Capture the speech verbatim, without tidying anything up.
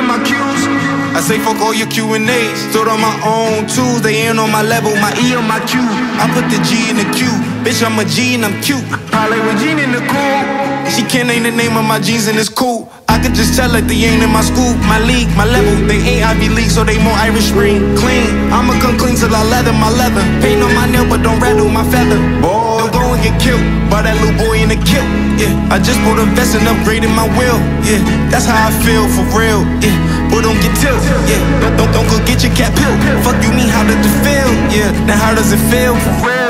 in my cues. I say fuck all your Q and A's. Stood on my own tools, they ain't on my level. My E on my Q. I put the G in the Q. Bitch, I'm a G and I'm cute. Parlay with Jean in the cool. She can't name the name of my jeans and it's cool. I could just tell that they ain't in my school, my league, my level. They ain't Ivy League, so they more Irish Spring. Clean, I'ma come clean till I leather my leather. Paint on my nail, but don't rattle my feather. Boy, don't go and get killed by that little boy in the kilt. Yeah, I just bought a vest and upgraded my wheel. Yeah, that's how I feel for real. Yeah, but don't get tilt. Yeah, don't don't, don't go get your cat pill. Fuck you mean, how does it feel? Yeah, now how does it feel for real?